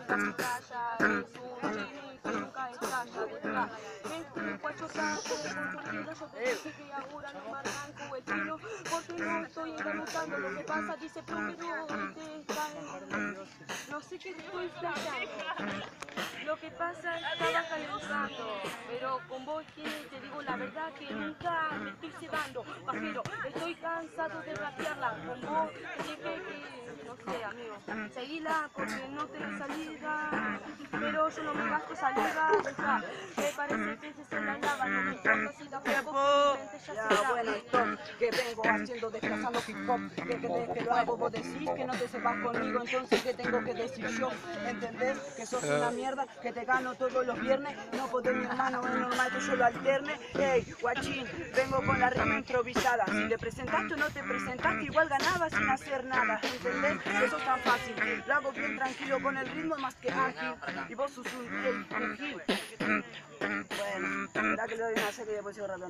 nunca se calla, es un chini que nunca estalla, deja. Este guacho sabe confundido, yo te dije que ahora no me arranco el chino, porque no estoy engarrotando. Lo que pasa, dice, pero te está no sé qué estoy flasheando. Lo que pasa estaba calentando, pero con vos que te digo la verdad que nunca me estoy cebando, pajero, estoy cansado de rapearla, con vos te dije que, no sé amigo, seguila porque no tenés salida, pero yo no me gasto saliva, deja, me parece que se la lava, no me importa si tampoco mi mente ya se Ya, bueno, stop, que vengo haciendo, desplazando hip hop, que crees que lo hago, vos decís que no te sepas conmigo, entonces ¿qué tengo que decir yo? ¿Entendés que sos una mierda, que te gano todos los viernes? No podés mi hermano, es normal que yo lo alterne. Hey, guachín, vengo con la rima improvisada, si te presentaste o no te presentaste, igual ganabas sin hacer nada, ¿entendés? Eso es tan fácil, lo hago bien tranquilo con el ritmo más que ágil, y vos sos un gil. Bueno, espera que le doy una serie y después sigo rapeando.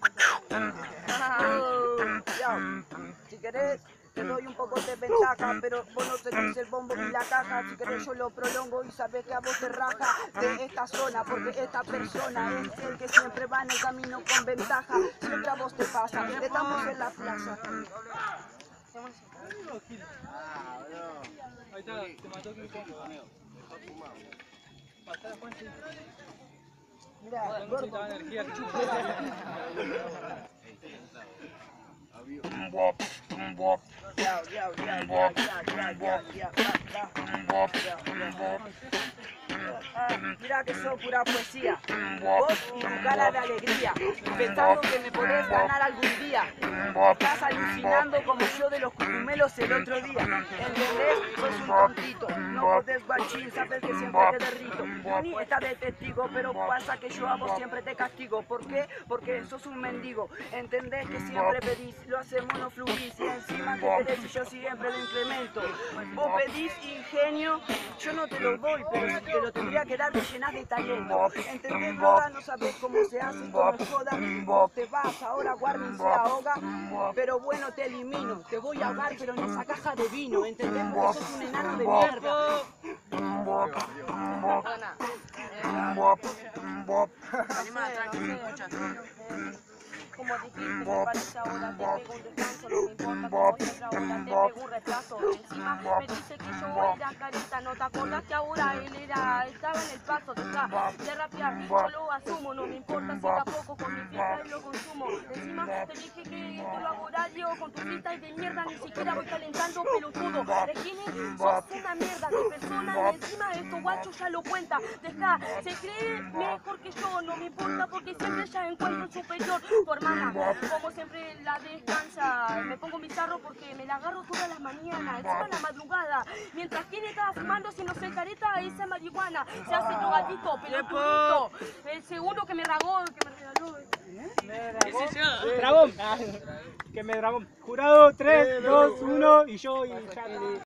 Si querés, te doy un poco de ventaja, pero vos no tenés el bombo y la caja. Si querés yo lo prolongo y sabes que a vos te raja de esta zona, porque esta persona es el que siempre va en el camino con ventaja. Siempre a vos te pasa, estamos en la plaza. Ahí está, te mató que Mira, gordo. energía. Mira que sos pura poesía, vos y tu cara de alegría, pensando que me podés ganar algún día. Estás alucinando como yo de los cucumelos el otro día, ¿entendés? Sos un tontito, no podés guachín, sabes que siempre te derrito. Ni está de testigo, pero pasa que yo a vos siempre te castigo. ¿Por qué? Porque sos un mendigo, ¿entendés? Que siempre pedís, lo hacemos, no fluís, y encima que pedís y yo siempre lo incremento. Vos pedís ingenio, yo no te lo doy, pero si te lo tendría que dar te llenas de talento. ¿Entendés, broda? No sabés cómo se hace, cómo es joda. Vos te vas, ahora guarden se ahoga, pero bueno te elimino. Te voy a ahogar, pero en esa caja de vino, ¿entendés? Porque sos un enano de mierda. Como dijiste, me parece ahora te pego un descanso, no me importa como siempre ahora te pego un reemplazo. Encima me dice que yo era carita, ¿no te acordás que ahora él estaba en el paso de rapear? Yo lo asumo, no me importa si tampoco con mi fiesta y lo consumo. Encima te dije que esto lo hago horario con tu fiesta y de mierda, ni siquiera voy calentando pelotudo. Esquine, sos una mierda de persona y encima estos guachos ya lo cuenta. Deja, se cree mejor que yo, no me importa porque siempre ya encuentro el superior. Tu hermana, como siempre la descansa, me pongo bizarro porque me la agarro todas las mañanas, encima en la madrugada, mientras quien estaba fumando se nos careta esa marihuana, se hace drogadito, pelotudito, el seguro que me regaló. Dragón. Que me dragón. Jurado 3, 2, 1 y yo y Charlie.